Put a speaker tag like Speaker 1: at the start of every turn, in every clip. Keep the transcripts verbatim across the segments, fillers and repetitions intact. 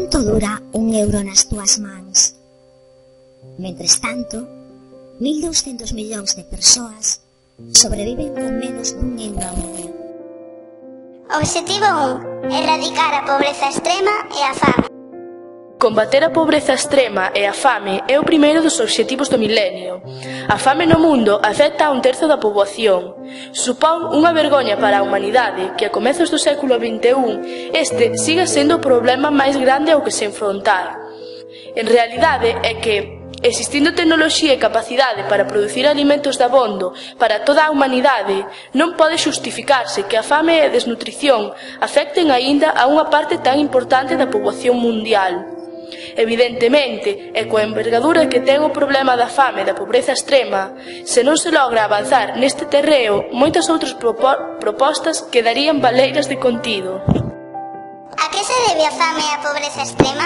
Speaker 1: Canto dura un euro nas túas mans? Mentres tanto, mil douscentos millóns de persoas sobreviven con menos dun euro ao día.
Speaker 2: Obxectivo un. Erradicar a pobreza extrema e a fame.
Speaker 3: Combater a pobreza extrema e a fame é o primeiro dos obxectivos do milenio. A fame no mundo afecta a un terzo da poboación. Supón unha vergoña para a humanidade que a comezos do século vinte e un este siga sendo o problema máis grande ao que se enfrontar. En realidade é que, existindo tecnoloxía e capacidade para producir alimentos de abondo para toda a humanidade, non pode xustificarse que a fame e a desnutrición afecten aínda a unha parte tan importante da poboación mundial. Evidentemente, e coa envergadura que ten o problema da fame e da pobreza extrema, se non se logra avanzar neste terreo, moitas outras propostas quedarían baleiras de contido.
Speaker 2: A que se debe a fame e a pobreza extrema?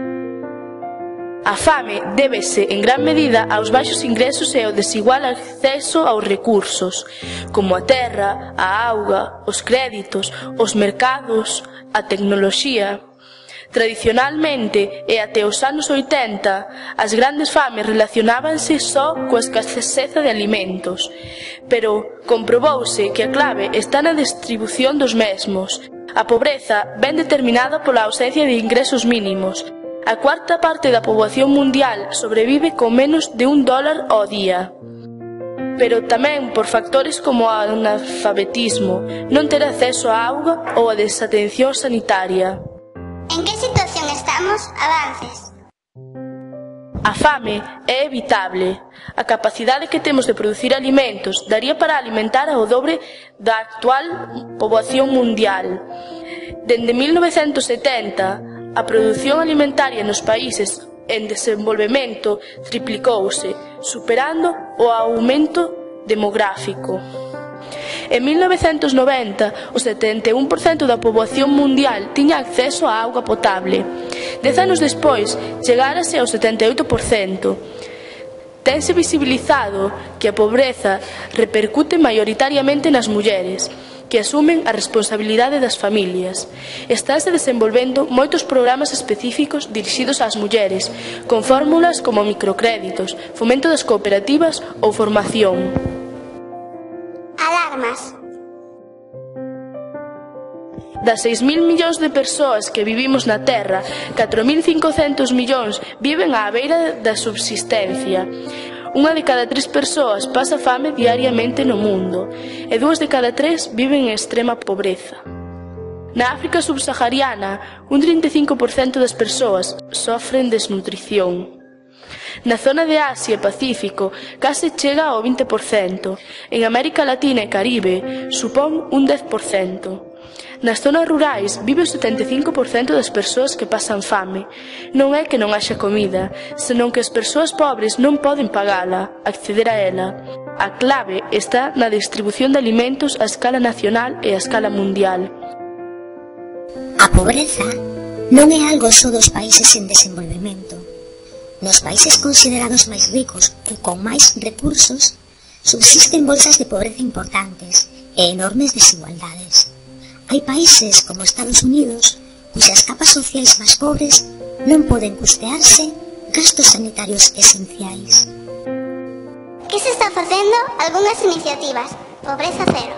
Speaker 3: A fame débese en gran medida aos baixos ingresos e ao desigual acceso aos recursos, como a terra, a auga, os créditos, os mercados, a tecnoloxía. Tradicionalmente, e até os anos oitenta, as grandes fames relacionábanse só coa escaseza de alimentos, pero comprobouse que a clave está na distribución dos mesmos. A pobreza ven determinada pola ausencia de ingresos mínimos. A cuarta parte da poboación mundial sobrevive con menos de un dólar ao día. Pero tamén por factores como o analfabetismo, non ter acceso á auga ou a desatención sanitaria.
Speaker 2: En que situación estamos? Avances.
Speaker 3: A fame é evitable. A capacidade que temos de producir alimentos daría para alimentar ao dobre da actual poboación mundial. Dende mil novecentos setenta, a produción alimentaria nos países en desenvolvemento triplicouse, superando o aumento demográfico. En mil novecentos noventa, o setenta e un por cento da poboación mundial tiña acceso á auga potable. Dez anos despois, chegárase ao setenta e oito por cento. Tense visibilizado que a pobreza repercute maioritariamente nas mulleres, que asumen a responsabilidade das familias. Estánse desenvolvendo moitos programas específicos dirixidos ás mulleres, con fórmulas como microcréditos, fomento das cooperativas ou formación.
Speaker 2: Alarmas.
Speaker 3: Das seis mil millóns de persoas que vivimos na Terra, catro mil cincocentos millóns viven á beira da subsistencia. Unha de cada tres persoas pasa fame diariamente no mundo, e dúas de cada tres viven en extrema pobreza. Na África subsahariana, un trinta e cinco por cento das persoas sofren desnutrición. Na zona de Asia e Pacífico, case chega ao vinte por cento. En América Latina e Caribe, supón un dez por cento. Nas zonas rurais vive o setenta e cinco por cento das persoas que pasan fame. Non é que non haxa comida, senón que as persoas pobres non poden pagala, acceder a ela. A clave está na distribución de alimentos a escala nacional e a escala mundial.
Speaker 1: A pobreza non é algo só dos países en desenvolvemento. Nos países considerados máis ricos e con máis recursos, subsisten bolsas de pobreza importantes e enormes desigualdades. Hai países como Estados Unidos cuxas capas sociais máis pobres non poden custearse gastos sanitarios esenciais.
Speaker 2: Que se está facendo? Algúnas iniciativas. Pobreza cero.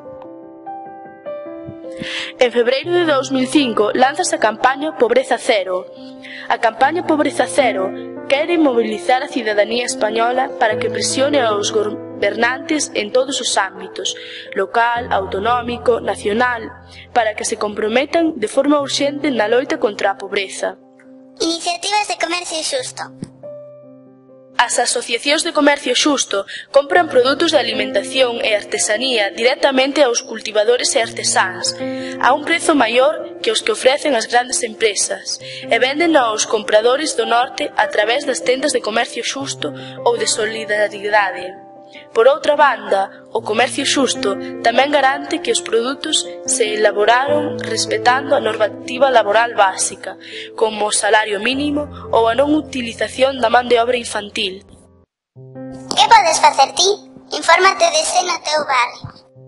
Speaker 3: En febreiro de dos mil cinco lánzase a campaña Pobreza Cero. A campaña Pobreza Cero quere mobilizar a cidadanía española para que presione aos gobernantes en todos os ámbitos, local, autonómico, nacional, para que se comprometan de forma urxente na loita contra a pobreza.
Speaker 2: Iniciativas de comercio xusto.
Speaker 3: As asociacións de comercio xusto compran produtos de alimentación e artesanía directamente aos cultivadores e artesáns, a un prezo maior que os que ofrecen as grandes empresas, e venden aos compradores do norte a través das tendas de comercio xusto ou de solidaridade. Por outra banda, o comercio xusto tamén garante que os produtos se elaboraron respetando a normativa laboral básica, como o salario mínimo ou a non utilización da man de obra infantil.
Speaker 2: Que podes facer ti? Infórmate de se no teu barrio.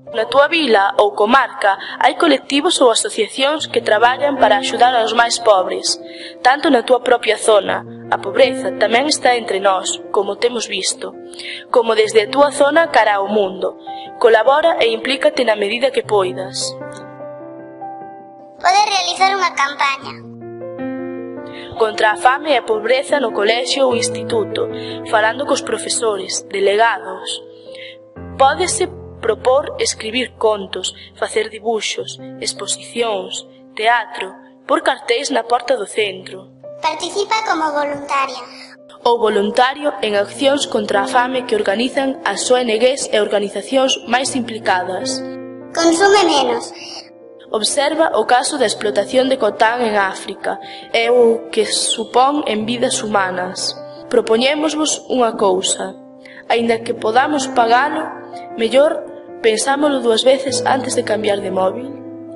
Speaker 3: Na túa vila ou comarca hai colectivos ou asociacións que traballan para axudar aos máis pobres. Tanto na túa propia zona, a pobreza tamén está entre nós, como temos visto, como desde a túa zona cara ao mundo. Colabora e implícate na medida que poidas.
Speaker 2: Podes realizar unha campaña
Speaker 3: contra a fame e a pobreza no colexio ou instituto, falando cos profesores, delegados. Pódese propor escribir contos, facer dibuxos, exposicións, teatro, por cartéis na porta do centro.
Speaker 2: Participa como voluntaria
Speaker 3: Ou voluntario en accións contra a fame que organizan as O N Gs e organizacións máis implicadas.
Speaker 2: Consume menos.
Speaker 3: Observa o caso da explotación de cotán en África e o que supón en vidas humanas. Propoñémosvos unha cousa. Aínda que podamos pagalo, mellor pensámolo dúas veces antes de cambiar de móvil.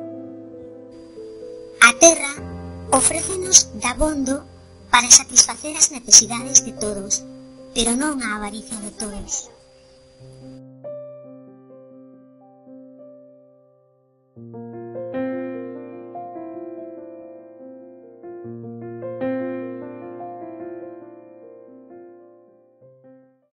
Speaker 1: A terra ofrécenos dabondo para satisfacer as necesidades de todos, pero non a avaricia de todos.